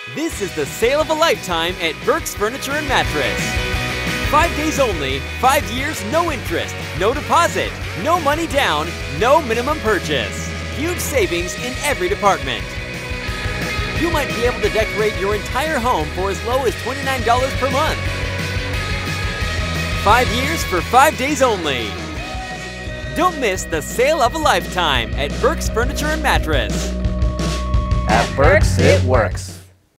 This is the sale of a lifetime at Burke's Furniture and Mattress. 5 days only, 5 years, no interest, no deposit, no money down, no minimum purchase. Huge savings in every department. You might be able to decorate your entire home for as low as $29 per month. 5 years for 5 days only. Don't miss the sale of a lifetime at Burke's Furniture and Mattress. At Burke's, it works.